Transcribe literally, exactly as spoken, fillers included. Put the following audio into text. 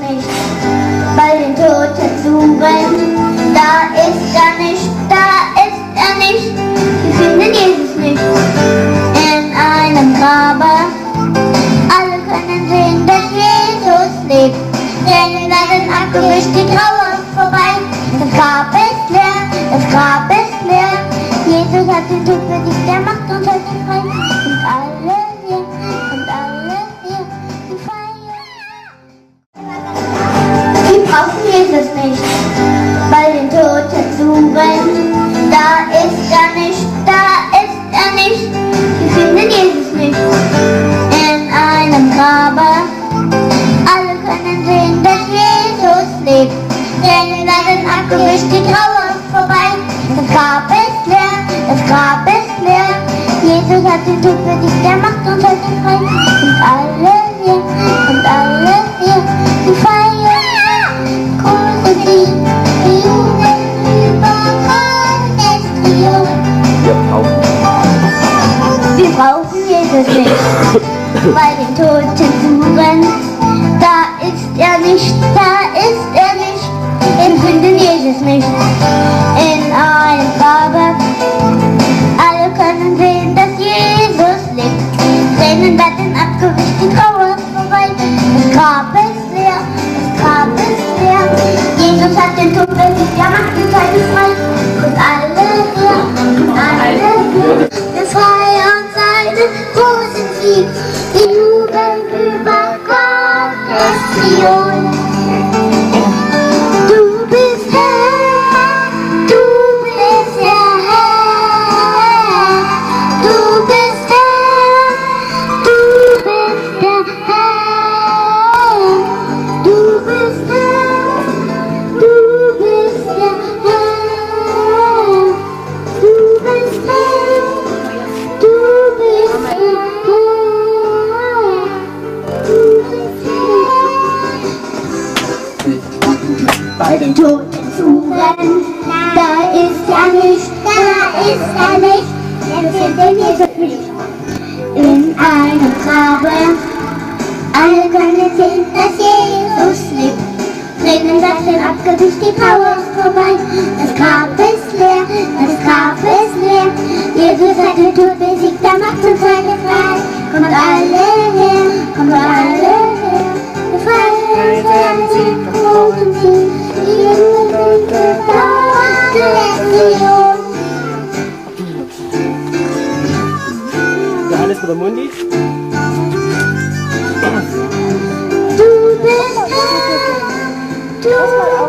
nicht. Bei den Toten suchen, da ist er nicht, da ist er nicht. Wir finden Jesus nicht in einem Grabe. Alle können sehen, dass Jesus lebt. Denn werden abgewischt, die Trauer vorbei. Das Grab ist leer, das Grab ist leer. Jesus hat den Tod besiegt, der macht uns heute frei. Und alle hier, und alle hier, die feiern. Wir brauchen Jesus nicht, bei den Toten suchen. Da ist er nicht, da ist er nicht. Wir finden Jesus nicht in einem Grabe. Alle können sehen, dass Jesus lebt. Denn werden abgewischt, die Trauer vorbei. Das Grab ist leer, das Grab ist leer. Jesus hat den Tod besiegt, der macht uns heute frei. Und alle hier, und alle hier, die feiern. Große Sieg, die Jugend über Gottes Triumph. Wir brauchen Jesus nicht, bei den Toten suchen. Da ist er nicht, da ist er nicht. Wir finden Jesus nicht in einem Grabe. Alle können sehen, dass Jesus lebt. Tränen werden abgewischt, die Trauer ist vorbei. Das Grab ist leer, das Grab ist leer. Jesus hat den Tod besiegt, er macht uns heute frei. Und alle hier, und alle hier, wir feiern seinen großen Sieg. Wir jubeln über Gottes Triumph. Du bist Herr, du bist der Herr. Du bist Herr, du bist der Herr. Du bist Herr, du bist der Herr. Du bist Herr, du bist der Herr. Du bist Herr. Bei den Toten suchen, da ist er nicht, da ist er nicht. Wir finden Jesus nicht in einem Grabe. Alle können sehen, dass Jesus lebt. Tränen werden abgewischt, die Trauer ist vorbei. Das Grab ist leer, das Grab ist leer. Jesus hat den Tod besiegt, der macht uns heute frei. Kommt alle her, kommt alle her. Wir feiern seinen großen Sieg. Johannes oder Mundi? Du bist Herr, du